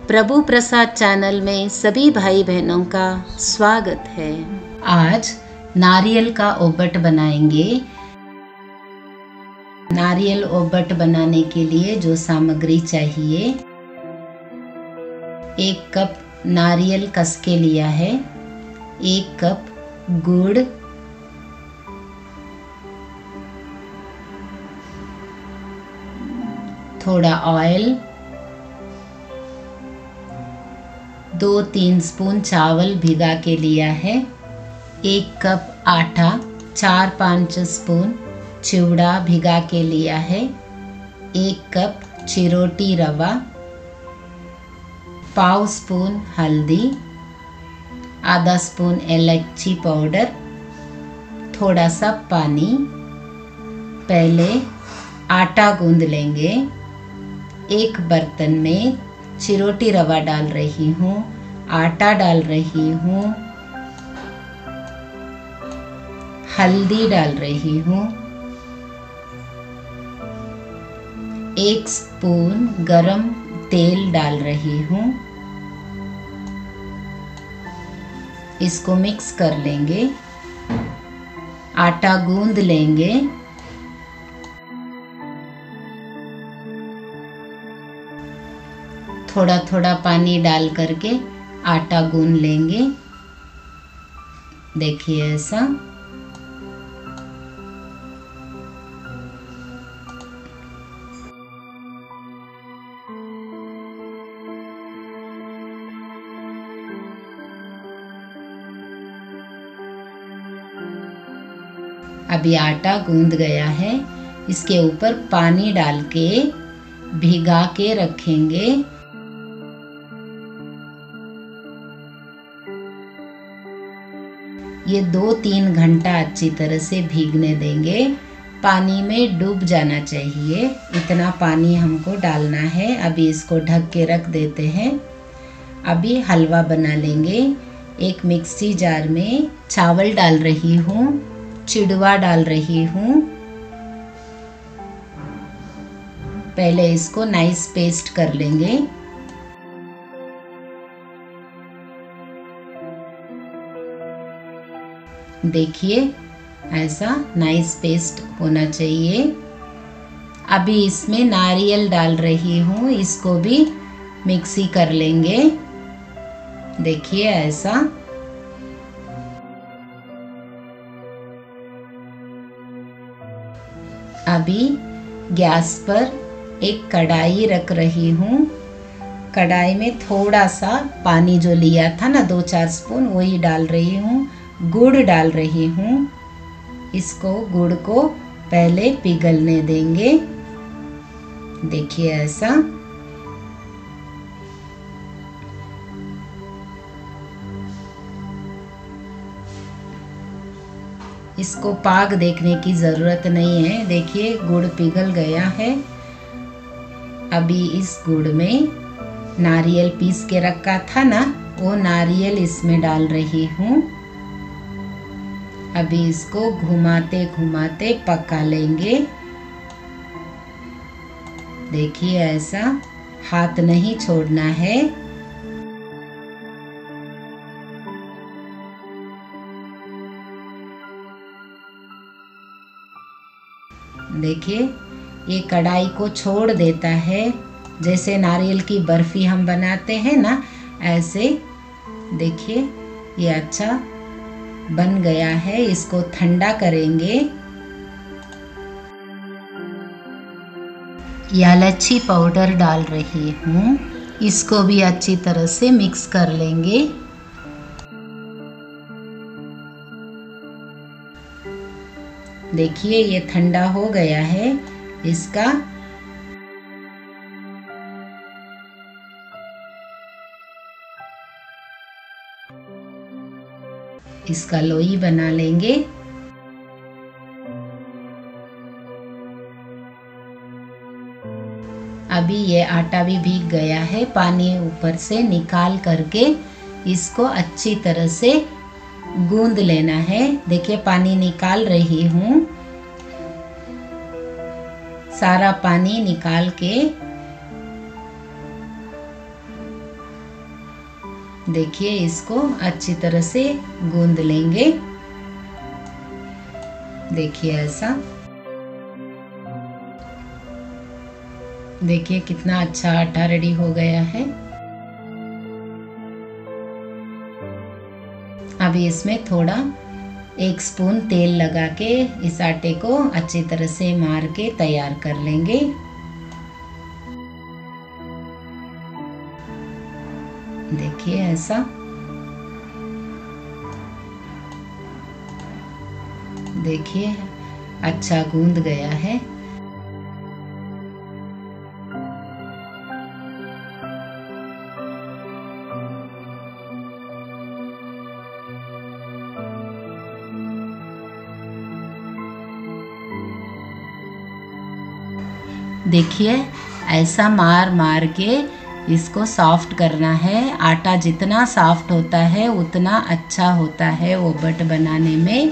प्रभु प्रसाद channel में सभी भाई बहनों का स्वागत है। आज नारियल का ओबट बनाएंगे। नारियल ओबट बनाने के लिए जो सामग्री चाहिए, 1 कप नारियल कस के लिया है, 1 कप गुड़, थोड़ा ऑयल, 2-3 स्पून चावल भिगा के लिया है, 1 कप आटा, 4-5 स्पून चिवड़ा भिगा के लिया है, 1 कप चिरोटी रवा, पाव स्पून हल्दी, आधा स्पून इलायची पाउडर, थोड़ा सा पानी। पहले आटा गूंद लेंगे। एक बर्तन में चिरोटी रवा डाल रही हूँ, आटा डाल रही हूँ, हल्दी डाल रही हूँ, 1 स्पून गरम तेल डाल रही हूँ। इसको मिक्स कर लेंगे। आटा गूंद लेंगे। थोड़ा थोड़ा पानी डाल करके आटा गूंद लेंगे। देखिए ऐसा। अभी आटा गूंद गया है। इसके ऊपर पानी डाल के भिगा के रखेंगे। ये 2-3 घंटा अच्छी तरह से भीगने देंगे। पानी में डूब जाना चाहिए, इतना पानी हमको डालना है। अभी इसको ढक के रख देते हैं। अभी हलवा बना लेंगे। एक मिक्सी जार में चावल डाल रही हूँ, चिड़वा डाल रही हूँ। पहले इसको नाइस पेस्ट कर लेंगे। देखिए ऐसा नाइस पेस्ट होना चाहिए। अभी इसमें नारियल डाल रही हूँ, इसको भी मिक्सी कर लेंगे। देखिए ऐसा। अभी गैस पर एक कढ़ाई रख रही हूँ। कढ़ाई में थोड़ा सा पानी जो लिया था ना, 2-4 स्पून, वही डाल रही हूँ। गुड़ डाल रही हूँ। इसको गुड़ को पहले पिघलने देंगे। देखिए ऐसा। इसको पाग देखने की ज़रूरत नहीं है। देखिए गुड़ पिघल गया है। अभी इस गुड़ में नारियल पीस के रखा था ना, वो नारियल इसमें डाल रही हूँ। अभी इसको घुमाते घुमाते पका लेंगे। देखिए ऐसा, हाथ नहीं छोड़ना है। देखिए ये कढ़ाई को छोड़ देता है। जैसे नारियल की बर्फी हम बनाते हैं ना, ऐसे। देखिए ये अच्छा बन गया है। इसको ठंडा करेंगे। इलायची पाउडर डाल रही हूँ। इसको भी अच्छी तरह से मिक्स कर लेंगे। देखिए ये ठंडा हो गया है। इसका लोई बना लेंगे। अभी ये आटा भी भीग गया है। पानी ऊपर से निकाल करके इसको अच्छी तरह से गूंद लेना है। देखिए पानी निकाल रही हूँ। सारा पानी निकाल के देखिए इसको अच्छी तरह से गूंद लेंगे। देखिए ऐसा, देखिए कितना अच्छा आटा रेडी हो गया है। अभी इसमें थोड़ा 1 स्पून तेल लगा के इस आटे को अच्छी तरह से मार के तैयार कर लेंगे। देखिए ऐसा, देखिए अच्छा गूंद गया है। देखिए ऐसा मार मार के इसको सॉफ्ट करना है। आटा जितना सॉफ्ट होता है उतना अच्छा होता है ओबट बनाने में।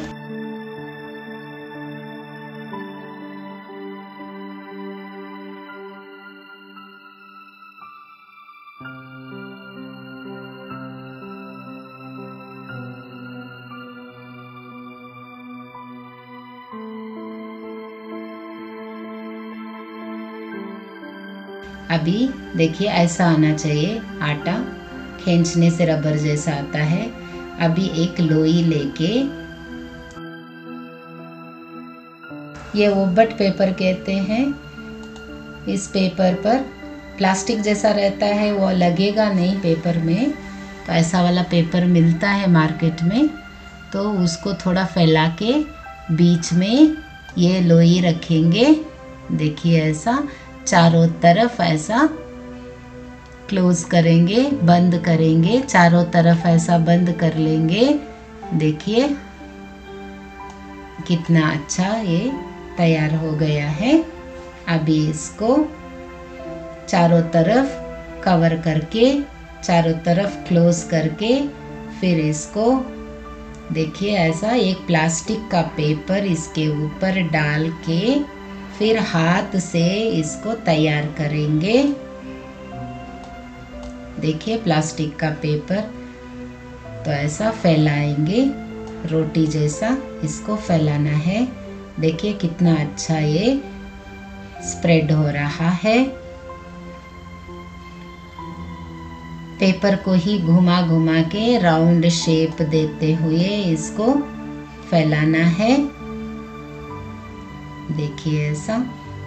अभी देखिए ऐसा आना चाहिए आटा, खींचने से रबर जैसा आता है। अभी एक लोई लेके, ये ओबट पेपर कहते हैं। इस पेपर पर प्लास्टिक जैसा रहता है, वो लगेगा नहीं पेपर में। तो ऐसा वाला पेपर मिलता है मार्केट में, तो उसको थोड़ा फैला के बीच में ये लोई रखेंगे। देखिए ऐसा चारों तरफ ऐसा क्लोज करेंगे, बंद करेंगे, चारों तरफ ऐसा बंद कर लेंगे। देखिए कितना अच्छा ये तैयार हो गया है। अभी इसको चारों तरफ कवर करके, चारों तरफ क्लोज करके, फिर इसको देखिए ऐसा एक प्लास्टिक का पेपर इसके ऊपर डाल के फिर हाथ से इसको तैयार करेंगे। देखिए प्लास्टिक का पेपर, तो ऐसा फैलाएंगे रोटी जैसा, इसको फैलाना है। देखिए कितना अच्छा ये स्प्रेड हो रहा है। पेपर को ही घुमा घुमा के राउंड शेप देते हुए इसको फैलाना है। देखिए ऐसा,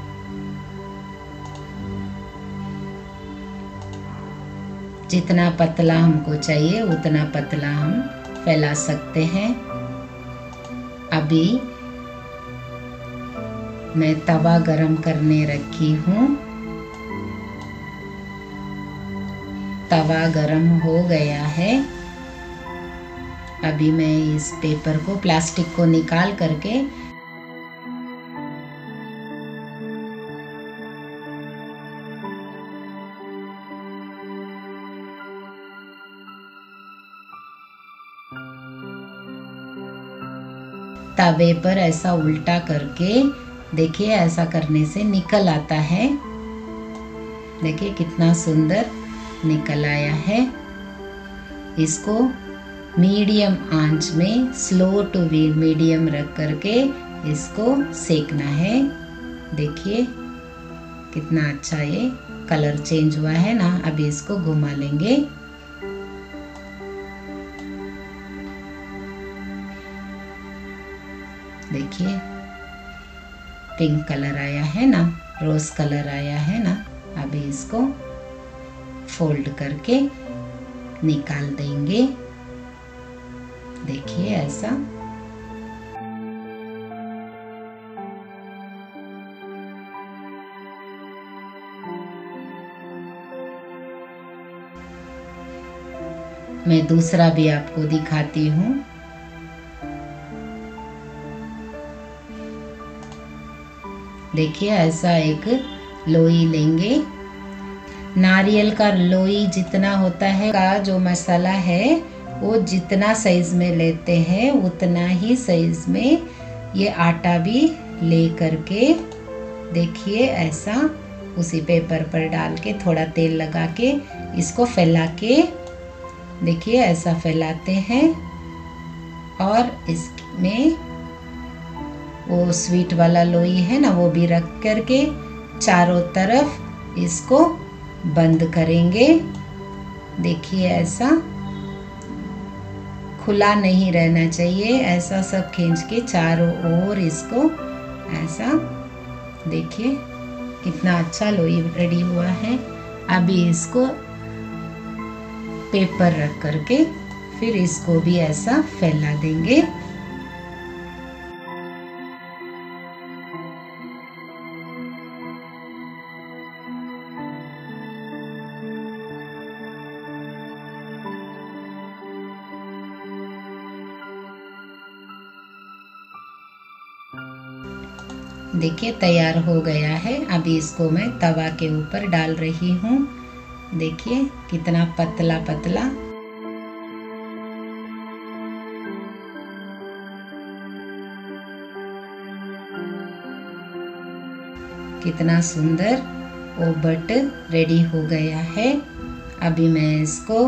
जितना पतला हमको चाहिए उतना पतला हम फैला सकते हैं। अभी मैं तवा गरम करने रखी हूँ। तवा गरम हो गया है। अभी मैं इस पेपर को, प्लास्टिक को निकाल करके तवे पर ऐसा उल्टा करके, देखिए ऐसा करने से निकल आता है। देखिए कितना सुंदर निकल आया है। इसको मीडियम आंच में, स्लो टू मीडियम रख करके इसको सेकना है। देखिए कितना अच्छा ये कलर चेंज हुआ है ना। अभी इसको घुमा लेंगे। देखिए पिंक कलर आया है ना, रोज कलर आया है ना। अभी इसको फोल्ड करके निकाल देंगे। देखिए ऐसा, मैं दूसरा भी आपको दिखाती हूँ। देखिए ऐसा एक लोई लेंगे। नारियल का लोई जितना होता है का जो मसाला है वो जितना साइज में लेते हैं उतना ही साइज में ये आटा भी ले करके, देखिए ऐसा उसी पेपर पर डाल के थोड़ा तेल लगा के इसको फैला के देखिए ऐसा फैलाते हैं और इसमें वो स्वीट वाला लोई है ना, वो भी रख करके चारों तरफ इसको बंद करेंगे। देखिए ऐसा खुला नहीं रहना चाहिए, ऐसा सब खींच के चारों ओर इसको ऐसा। देखिए कितना अच्छा लोई रेडी हुआ है। अभी इसको पेपर रख करके फिर इसको भी ऐसा फैला देंगे। देखिए तैयार हो गया है। अभी इसको मैं तवा के ऊपर डाल रही हूँ। देखिए कितना पतला पतला। कितना सुंदर ओबट रेडी हो गया है। अभी मैं इसको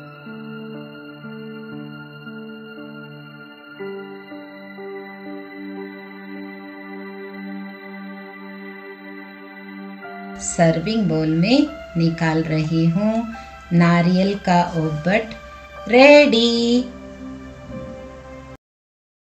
सर्विंग बोल में निकाल रही हूँ। नारियल का ओबट रेडी।